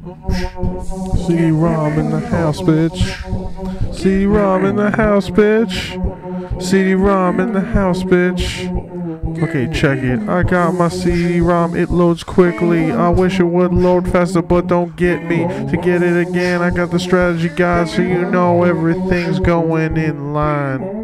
CD-ROM in the house, bitch. CD-ROM in the house, bitch. CD-ROM in the house, bitch. Okay, check it. I got my CD-ROM. It loads quickly. I wish it would load faster, but don't get me to get it again. I got the strategy guide, so you know everything's going in line.